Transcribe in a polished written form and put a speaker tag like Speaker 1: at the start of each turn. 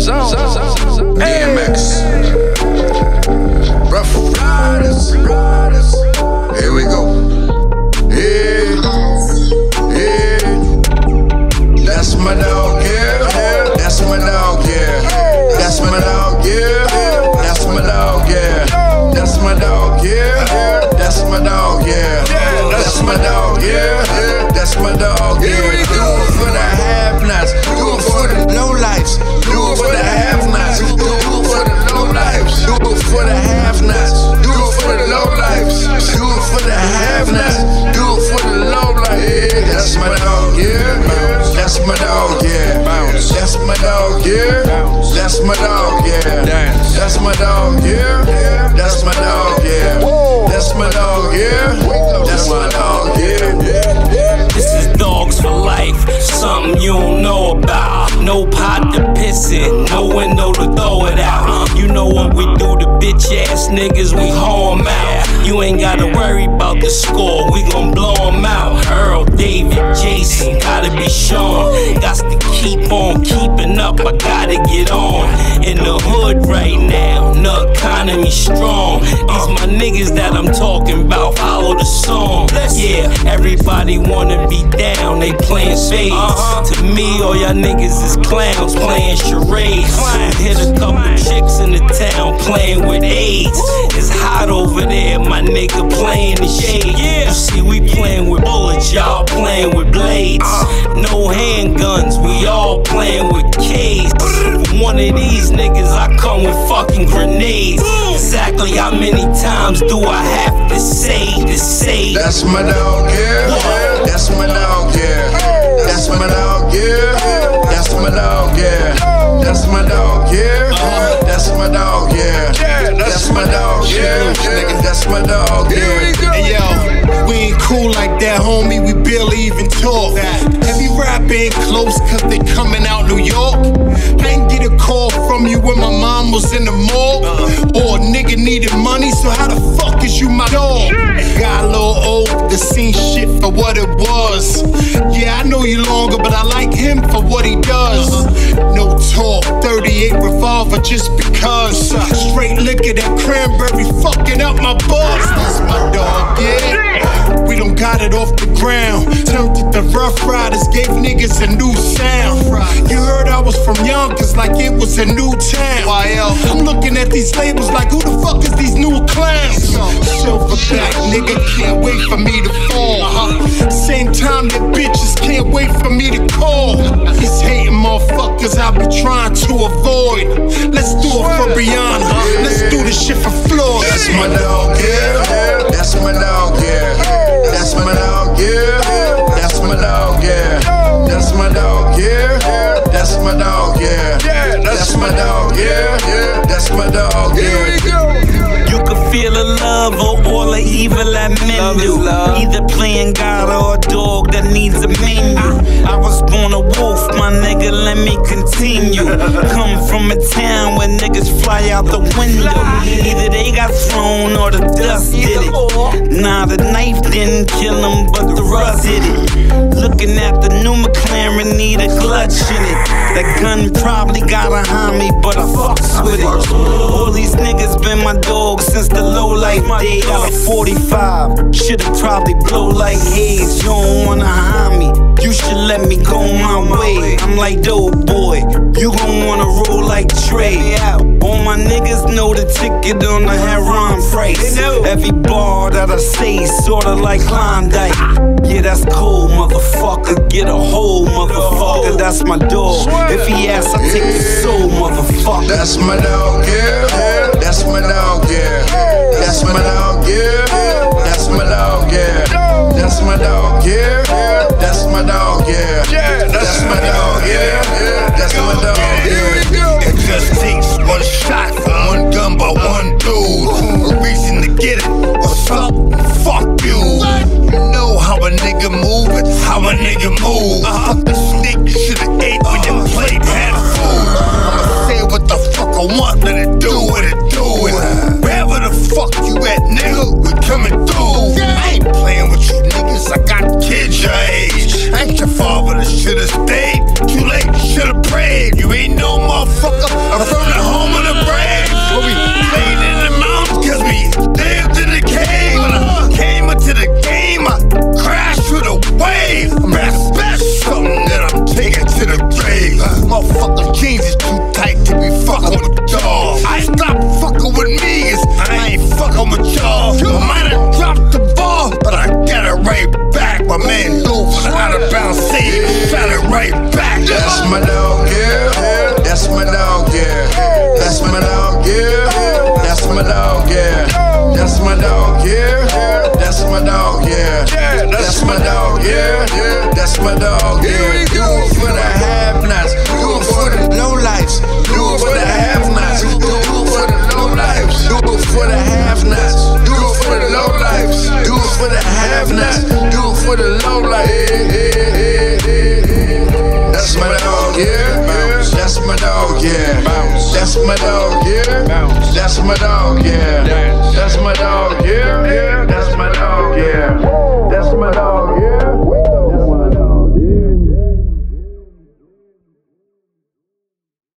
Speaker 1: DMX. Rough Riders. Here we go. Yeah. That's my dog, yeah. That's my dog, yeah. That's my dog, yeah. That's my dog, yeah. That's my dog, yeah. That's my dog, yeah. That's my dog, yeah. That's my dog, yeah. Do it for the have-nots. Do it for the low-lifes. Do it for the have-nots. Do it for the low-lifes. Do it for the have-nots. Do it for the low-lifes. Do it for the have-nots. Do it for the low-lifes. That's my dog, yeah. That's my dog, yeah. That's my dog, yeah. That's my dog, yeah. That's my dog, yeah. That's my dog, yeah. That's my dog, yeah. That's my dog, yeah.
Speaker 2: This is dogs for life, something you don't know about. No pot to piss in, no window to throw it out. You know what we do to bitch ass niggas, we hoe 'em out. You ain't gotta worry about the score, we gon' blow 'em out. Earl, David, Jason, gotta be shown. Got to keep on keeping up, I gotta get on. In the hood right now, the economy strong. These my niggas that I'm talking about, follow the song. Yeah, everybody wanna be down, they playing spades. To me, all y'all niggas is clowns playing charades. Hit a couple chicks in the town playing with AIDS. It's hot over there, my nigga playing the shade. You see, we playing with bullets, y'all playing with blades. No handguns, we all playing with K's. One of these niggas, I come with fucking grenades. Exactly how many times do I have to say?
Speaker 1: That's my dog, yeah. That's my dog, yeah. That's my dog, yeah. That's my dog, yeah. That's my dog, yeah. That's my dog, yeah. That's my dog, yeah. That's my dog, yeah.
Speaker 3: Hey yo, we ain't cool like that, homie. We barely even talk. Heavy rap ain't close, cause they coming out New York. I ain't get a call from you when my mom was in the mall. Or a nigga needed money, so how the fuck is you my dog? Got a little old to see shit for what it was. Yeah, I know you longer, but I like him for what he does. No talk, 38 revolver just because. Straight liquor, that cranberry fucking up my buzz. That's my dog, yeah. We don't got it off the ground. Turned it the Rough Riders, gave niggas a new sound. You heard I was from Yonkers like it was a new town. I'm looking at these labels like who the fuck is these new clowns? Silverback nigga can't wait for me to fall. Same time that bitches can't wait for me to call. These hating motherfuckers I be trying to avoid. Let's do it for Rihanna. Let's do this shit for Floyd.
Speaker 1: That's my dog, yeah. That's my dog, yeah. That's my dog, yeah. That's my dog, yeah. That's my dog, yeah. That's my dog, yeah. That's my dog, yeah. That's my dog, yeah.
Speaker 2: You can feel the love or all the evil that men do. Either playing God or a dog that needs a menu. I was born a wolf, my nigga, let me continue. Come from a town where niggas fly out the window. Either they got thrown or the dust did it. Nah, the knife didn't kill him, but the rust did it. Looking at the new McLaren, need a clutch in it. That gun probably got a homie, but I fucks with it. All these niggas been my dogs since the low life day. Got a 45, should've probably blow like haze. You don't wanna harm me, you should let me go my way. I'm like dope boy, you gon' wanna roll like Trey. All my niggas know the ticket on the heron price. Every bar that I say sorta like Klondike. Yeah, that's cool, motherfucker. Get a hole, motherfucker. That's my dog. If he asks, I take his soul, motherfucker.
Speaker 1: That's my dog, yeah. That's my dog, yeah. That's my dog, yeah. That's my dog, yeah. That's my dog, yeah. That's my dog, yeah. That's my dog, yeah. That's my dog, yeah.
Speaker 3: It just takes one shot from one gun by one dude. A reason to get it. What's up? Fuck you. You know how a nigga move, it's how a nigga move. Fuck the snake you should've ate when your plate had food. I'ma say what the fuck I want, let it do what it do. Wherever the fuck you at, nigga, we coming through. I ain't playing with you niggas, I got kids your age. I ain't your father that should've stayed. Too late. Motherfucker jeans is too tight to be fucking with y'all. I stop fucking with me, I ain't fucking with y'all. I might have dropped the ball, but I got it right back. My man do for the out of bounds save, got it right back.
Speaker 1: That's my dog, yeah. That's my dog, yeah. That's my dog, yeah. That's my dog, yeah. That's my dog, yeah. That's my dog, yeah. That's my dog, yeah. That's my dog, yeah. Do it for the have-nots. Do it for the low-lifes. Do it for the have-nots. Do it for the low-lifes. Do it for the have-nots. Do it for the low-lifes. Do it for the have-nots. Do it for the low-lifes. That's my dog, yeah. That's my dog, yeah. That's my dog, yeah. That's my dog, yeah. That's my dog, yeah.